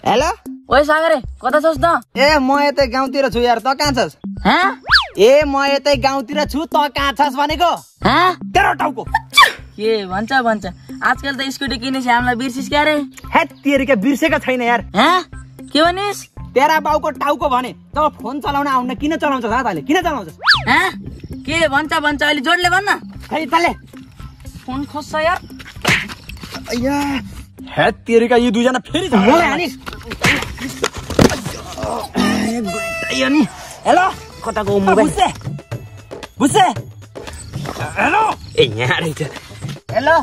Hello ओए सागरे कता छस् त? ए म यतै गाउँतिर छु यार, त कहाँ छस्? ए म यतै गाउँतिर छु, त कहाँ छस् भनेको? तेरो टाउको के भन्छ आजकल त स्कुटी किनेछ हामीलाई बिर्सिस क्या रे? हेट तेरीका बिर्सेको छैन यार। के भनिस्? तेरा बाउको टाउको भने तब फोन चलाउन आउन किन चलाउँछस् तैले? किन चलाउँछस्? के भन्छ अहिले जोडले भन्न। खै तले फोन खोज्छ यार। अय्या हेट तेरीका यी दुईजना फेरि मलाई हानिस्। हेलो कता गयो मोबाइल? बुझ्छे हेलो ए यहाँ रहेछ। हेलो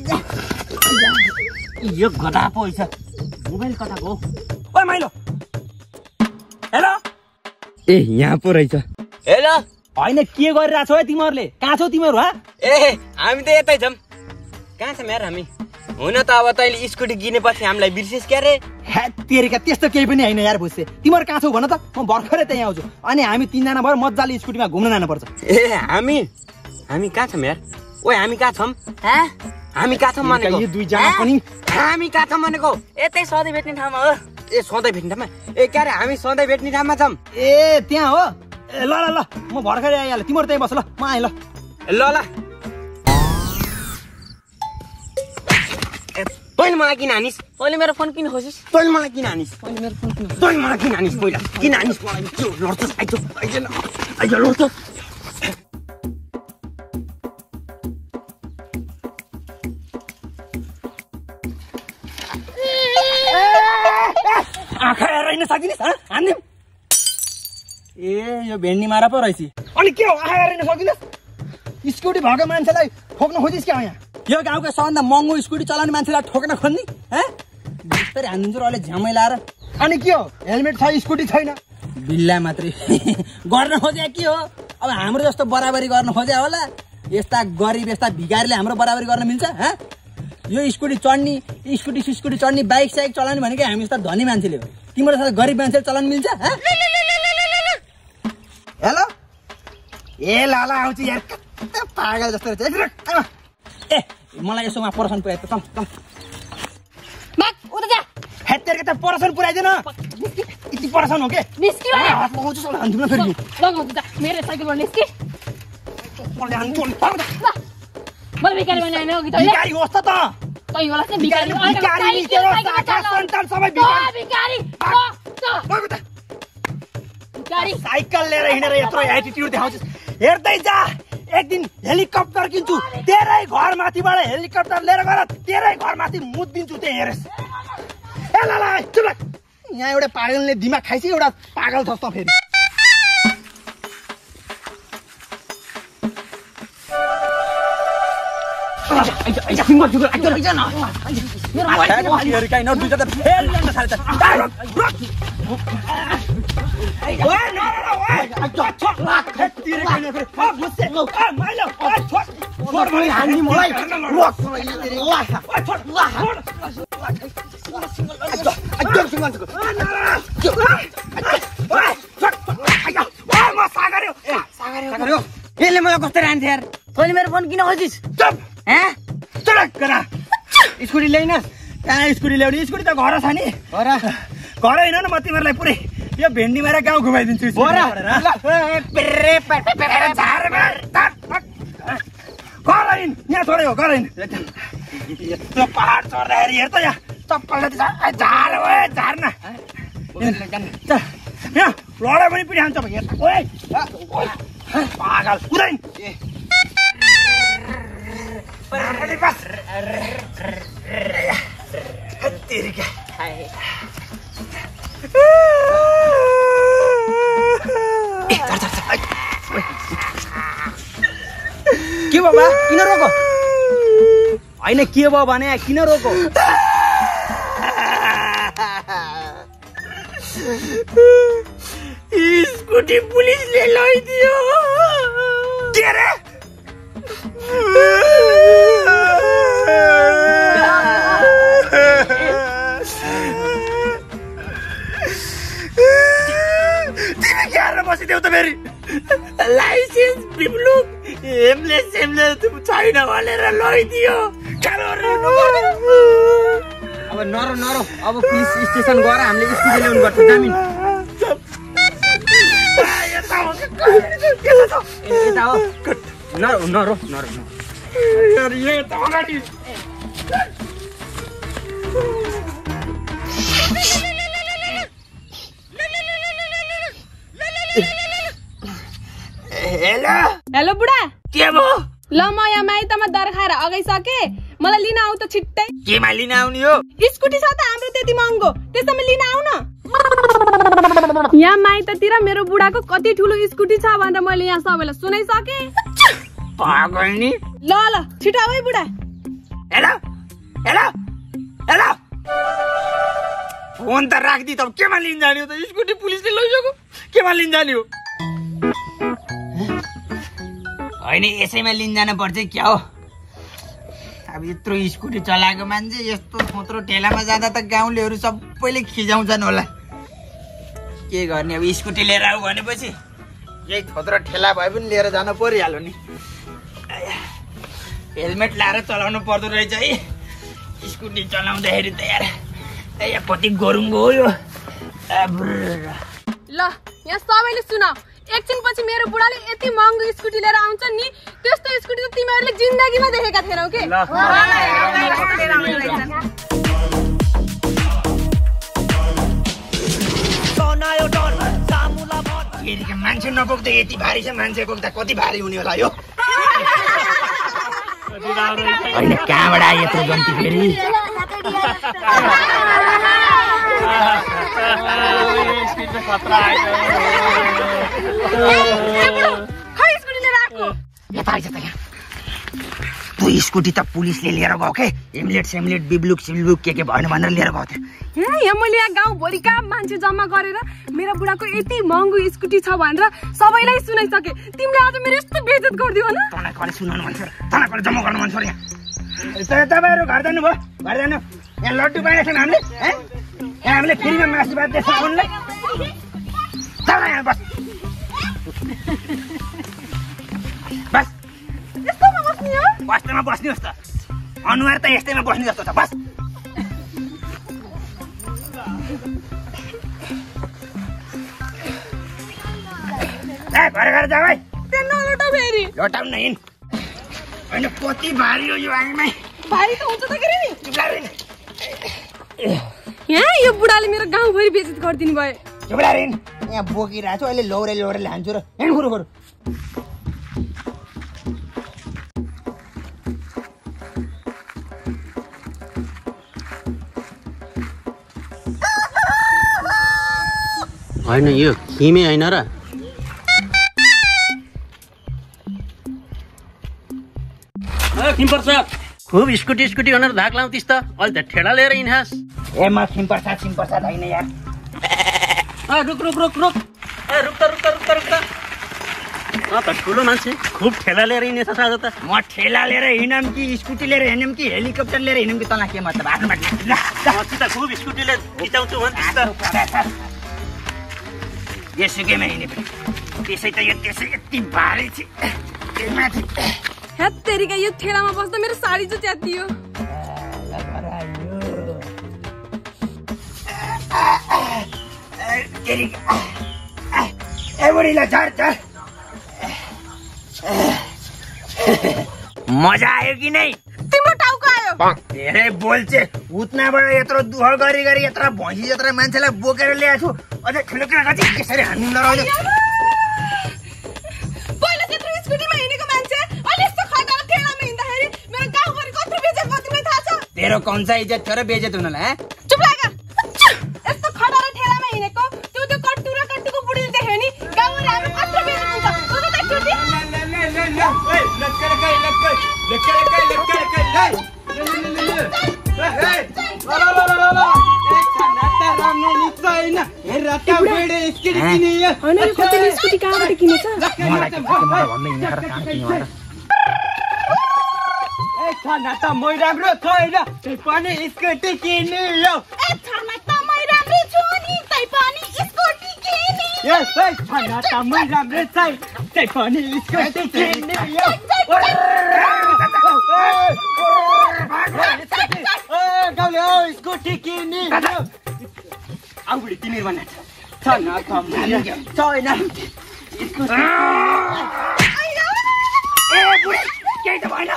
यो गधा पो छ। मोबाइल कता गयो? ओइ माइलो हेलो ए यहाँ पो रहेछ। हेलो हैन के गरिरहेछ है तिमीहरुले? कहाँ छौ तिमीहरु? ए हामी त यतै छौं। कहाँ छौं यार हामी? हुन त अब तैले स्कुटी किनेपछि हामीलाई बिर्सिस क्या रे? हेट तेरीका त्यस्तो केही पनि हैन यार बुझ्छे। तिमीहरु कहाँ छौ भन त? म भर्खरै त्यही आउँछु अनि हामी तीनजना भएर मज्जाले स्कुटीमा घुम्न जानु पर्छ। ए हामी कहाँ छौं यार? ओइ हामी कहाँ छौं? हामी कहाँ छौं भनेको? यी दुईजना पनि हामी कहाँ छौं भनेको? यतै सधैँ भेट्ने ठाउँमा हो। ए सधैँ भेट्ने ठाउँमा? ए के रे हामी सधैँ भेट्ने ठाउँमा छौं? ए त्यहाँ हो। ए ल ल ल म भर्खरै आइहाले, तिमीहरु त्यही बस ल, म आएँ ल। ल ल तैले मलाई किन हानिस्? तैले मेरो फोन किन खोजिस्? तैले मलाई किन हानिस्? तैले मेरो फोन किन? तैले मलाई किन हानिस्? पहिला किन हानिस् मलाई? के लड्छस्? आइज लड्छस्। आँखा हेरेर हिँड्न सकिनिस्? हान्ने ए यो भेन्डी मारा पो रहेछ। अनि के हो आँखा हेरेर हिँड्न सकिनिस्? स्कुटी भएको मान्छेलाई ठोक्न खोजिस् क्या यहाँ? यो गाउँको सबभन्दा महँगो स्कुटी चलाउने मान्छेलाई ठोक्न खोज्ने? बिस्तारै हान्दिन्छु र अहिले झ्यामै लाएर। अनि के हो हेलमेट छ स्कुटी छैन? बिल्ला मात्रै गर्न खोजे के हो? अब हाम्रो जस्तो बराबरी गर्न खोजे होला? यस्ता गरिब यस्ता भिखारीले हाम्रो बराबरी गर्न मिल्छ? यो स्कुटी चढ्ने स्कुटी चढ्ने बाइक साइक चलाउने भनेको हामी जस्ता धनी मान्छेले हो। तिम्रो जस्तो गरिब मान्छेले चलाउन मिल्छ? हेलो ए लाला आउँछु यार, कता पागल जस्तो रहेछ। ए मलाई यसोमा परसन पुर्याइ त। चल बाक उता जा। हेतेर के त परसन पुर्याइदिन। यति परसन हो के? निस्की भने हातमा आउँछु सला हान्दिन फेरि। लगाउ त मेरो साइकलबाट निस्की। मलाई हान्नु पर्छ। मलाई भिखारी भने हैन अघि तैले? भिखारी होस् त। तै होला चाहिँ भिखारी नि के हो? साका सन्तान सबै भिखारी। भिखारी साइकल लिएर हिँडेर यत्रो एटिट्युड देखाउँछस्। हेर्दै जा, एक दिन हेलिकप्टर किन्छु, तेरै घर माथिबाट हेलिकप्टर लिएर गएर तेरै घर माथि मुद्दिन्छु, त्यही हेरेस्। ए ल ल चुप लाग। यहाँ एउटा पागलले दिमाग खाइछ, एउटा पागल जस्तो फेरि। यसले मलाई कस्तो रान्थ्यो यार? तैले मेरो फोन किन खोजिस्? स्कुटी ल्याइनस्? कहाँ स्कुटी ल्याउने? स्कुटी त घर छ नि। घर होइन न, म तिमीहरूलाई पुरै यो भेन्डी मारा गाउँ घुमाइदिन्छु। घर यहाँ छोड्यो घर यत्रो पहाड चढ्दाखेरि हेर त यहाँ चप्पल झार हो झार्न यहाँ लडा पनि पिठान्छ पागल कुदैन। के भयो बा? किन रोको? होइन के भयो भने किन रोको? स्कुटी पुलिसले लैदियो। के रे? तिमी के हारेर बसिदेऊ त फेरि? लाइसेन्स बिप्लुक हेमलेस छैन भनेर लैदियो। अब नरो अब पुलिस स्टेसन गएर हामीले स्कुटी ल्याउनु पर्छ जामिन यता हो नरो हेलो बुढा के भयो ल म यहाँ माइतमा दर खाएर अगाइसके मलाई लिन आउ त छिट्टै केमा लिन आउने हो स्कुटी छ त हाम्रो त्यति महँगो त्यसमा लिन आउ न यहाँ माइततिर मेरो बुढाको कति ठुलो स्कुटी छ भनेर मैले यहाँ सबैलाई सुनाइसके पागल नि ल छिटो आऊ है बुढा हेलो फोन त राख्दी त केमा लिन जाने हो त स्कुटी पुलिसले लैसक्यो केमा लिन जाने हो हैन यसैमा लिन जानु पर्छ क्या हो अब यत्रो स्कुटी चलाएको मान्छे यस्तो थोत्रो ठेलामा जाँदा त गाउँलेहरू सबैले खिजाउँछन् होला के गर्ने अब स्कुटी लिएर आऊ भनेपछि यही थोत्रो ठेला भए पनि लिएर जानु परिहाल्यो नि हेलमेट लाएर चलाउनु पर्दो रहेछ है स्कुटी चलाउँदाखेरि त यार कति गरुङ्गो हो यो ल यहाँ सबैले सुन एकछिन पछि मेरो बुढाले यति महँगो स्कुटी लिएर आउँछ नि त्यस्तो स्कुटी त तिमीहरूले जिन्दगीमा देखेका थिएनौ के मान्छे नपुग्दा यति भारी छ मान्छे पुग्दा कति भारी हुने होला यो होइन कहाँबाट आयो यत्रो गन्ती फेरि तँ स्कुटी त पुलिसले लिएर गयो के एम्लेट बिब्लुक सिब्लुक के भएन भनेर लिएर गएको थियो यहाँ मैले यहाँ गाउँभरिका मान्छे जम्मा गरेर मेरो बुढाको यति महँगो स्कुटी छ भनेर सबैलाई सुनाइसके तिमीले आज मेरो यस्तो बेइज्जत गरिदियो न तँलाई कसले सुनाउनु मन छ तँलाई कसले जम्मा गर्नु मन छ यहाँ तपाईँहरू घर जानु भयो घर जानु यहाँ लड्डु पाइरहेको छौँ हामीले यहाँ हामीले फ्रीमा मासु भात दिएछ उनलाई यहाँ बस बस यस्तोमा बस्ने हो वास्तवमा बस्नुहोस् त अनुहार त यस्तैमा बस्ने जस्तो छ बस घर जाऊ है लटाउन न हिँड होइन कति भारी हो यो आइमै भारी त हुन्छ त के नि यहाँ यो बुढाले मेरो गाउँभरि बेइज्जत गरिदिनु भयो चुप्ला हिँड यहाँ बोकिरहेको छु अहिले लौरे लान्छु र हिँड गुरु होइन यो खिमे होइन र खिमप्रसाद खुब स्कुटी भनेर धाक लाउँथिस् त अहिले त ठेला लिएर हिँड्छस् ए म खिमप्रसाद होइन यार रुक त ठुलो मान्छे खुब ठेला लिएर हिँड्नेछ आज त म ठेला लिएर हिँडम कि स्कुटी लिएर हिँडम कि हेलिकप्टर लिएर हिँडम कि तँलाई के मतलब आफ्नो बाटो त खुब स्कुटीले खिचाउँछु भन्थिस् त जेसुकैमा हिँडे पनि त्यसै त यो त्यसै यति भारी छ माथि हेत्तेरिका यो ठेलामा बस्दा मेरो साडी चाहिँ च्यातियो मजा आयो कि नै तिम्रो टाउको आयो धेरै बोल्छे उतनाबाट यत्रो दुःख गरी यत्रो भैँसी यत्रो मान्छेलाई बोकेर ल्याएको छु अझै ठुलो कुरा कति कसरी हान्नु नरह्यो पहिला त्यत्रो स्कुटीमा हिँडेको मान्छे अहिले यस्तो खटारा ठेलामा हिँड्दाखेरि मेरो गाउँभरि कत्रो बेइज्जत गर्छ तिमीलाई थाहा छ तेरो कौनसा इज्जत छ र बेइज्जत हुनलाई चुप लाग यस्तो खटारा ठेलामा हिँडेको त्यो कट्टुको बुढीले देख्यो नि गाउँभरि हाम्रो कत्रो बेइज्जत हुन्छ सुन त छुटी स्कुटी कहाँबाट किनेछ मै राम्रो छैन पनि स्कुटी किने यो राम्रो छु नि तै पनि स्कुटी किने मै राम्रो छै तै पनि स्कुटी किने यो गाउँले स्कुटी किन्ने आउ बुढी तिमीहरू भन्ने छैन केही त भएन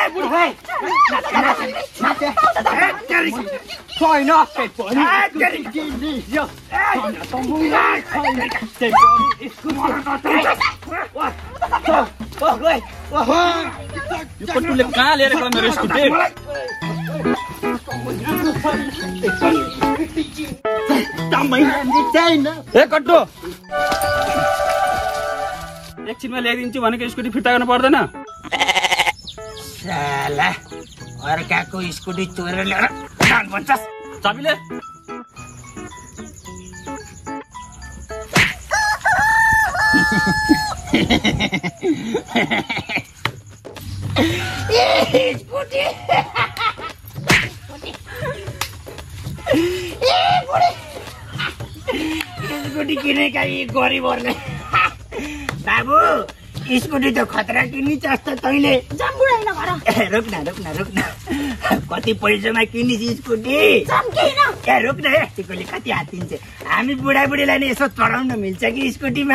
पट्टुले कहाँ लिएर गयो मेरो स्कुटी ए कट्टु एकछिनमा ल्याइदिन्छु भनेको स्कुटी फिर्ता गर्नु पर्दैन साला अर्काको स्कुटी चोरेर ल्याएर जान भन्छस् चाबीले स्कुटी किनेका यी गरिबहरूले बाबु स्कुटी त खतरा किन्नी जस्तो तैँले रोक्न कति पैसामा किनिस् स्कुटी ए रोक्न हे तिकोले कति हातिन्छ हामी बुढाबुढीलाई नि यसो चढाउन मिल्छ कि स्कुटीमा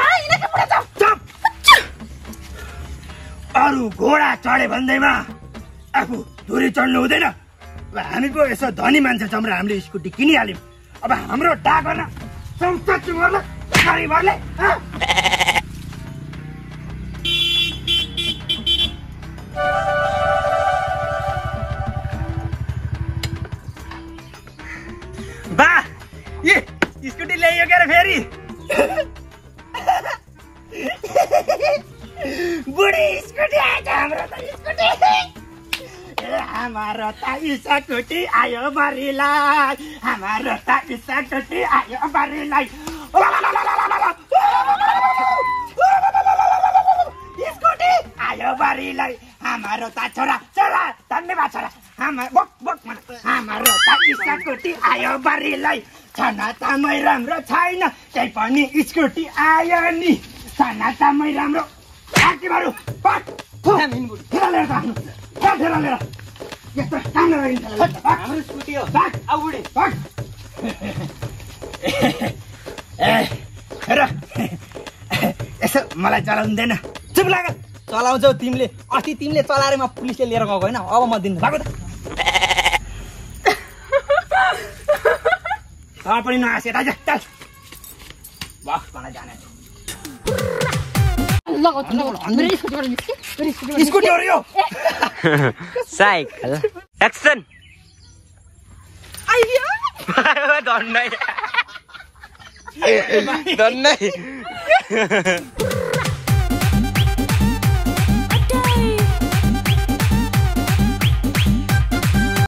अरू घोडा चढे भन्दैमा आफू धुरी चढ्नु हुँदैन अब हामी पो यसो धनी मान्छे छौँ र हामीले स्कुटी किनिहाल्यौँ अब हाम्रो डाक गर्न संस्था गरिबहरूले बा ये स्कुटी ल्याइयो क्या फेरि बुढी स्कुटी आएछ हाम्रो त स्कुटी हाम्रो त स्कुटी आयो बारीलाई हाम्रो त स्कुटी आयो बारीलाई स्कुटी आयो बारीलाई हाम्रो त छोरा छोरा धन्यवाद छोरा हाम्रो त स्कुटी आयो बारीलाई छनातामै राम्रो छैन त्यही पनि स्कुटी आयो नि छनातामै राम्रो आकिबारु यस्तो हाम्रो स्कुटी हो बुढी र यसो मलाई चलाउँदैन चुप लाग चलाउँछौ तिमीले अस्ति तिमीले चलाएर म पुलिसले लिएर गएको होइन अब म दिनु भएको त पनि नहाँसे राजा चल बस मलाई जाने स्कुटी हो यो साइकल एक्सन धन्नै